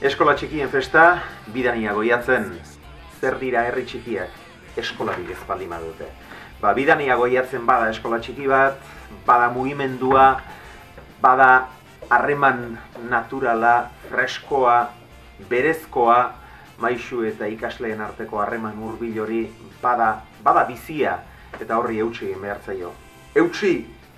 Eskola txikien festa, bidania goiatzen, zer dira herri txikiak, eskola bidez baldin badute. Bidania goiatzen bada eskola txiki bat, bada mugimendua, bada harreman naturala, freskoa, berezkoa, maisu eta ikasleen arteko harreman hurbil hori, bada bizia, eta horri eutsi egin behar zaio. Eutsi!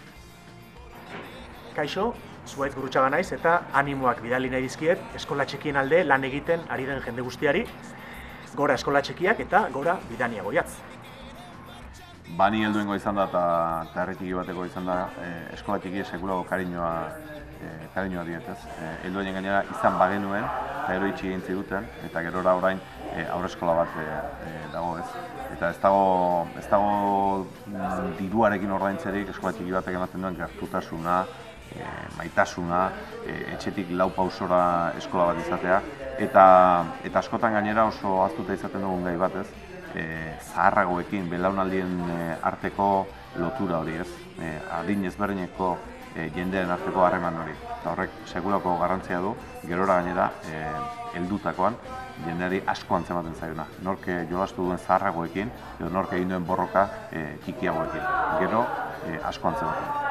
Kaixo, Zuhaitz Gurrutxaga naiz eta animoak bidali nahi dizkiet eskola txikien alde lan egiten ari den jende guztiari, gora eskola txikiak eta gora bidania goiatz. Bani helduengo izan da eta herri txiki bateko izan da, eskola txiki sekulako kariñoa dietez. Helduenen gainera izan bagenuen eta gero itxi egin ziguten eta gerora orain haurreskola bat dago ez. Eta ez dago diruarekin ordaintzerik eskola txiki batek ematen duen gertutasuna, maitasuna, etxetik lau pausora eskola bat izatea, eta askotan gainera oso ahaztuta izaten dugun gai bat ez, zaharragoekin, belaunaldien arteko lotura hori ez, adin ezberdineko jendearen arteko harreman hori. Eta horrek sekulako garrantzia du, gerora gainera heldutakoan jendeari asko antzematen zaiona. Nork jolastu duen zaharragoekin, edo nork egin duen borroka txikiagoekin. Gero asko antzematen.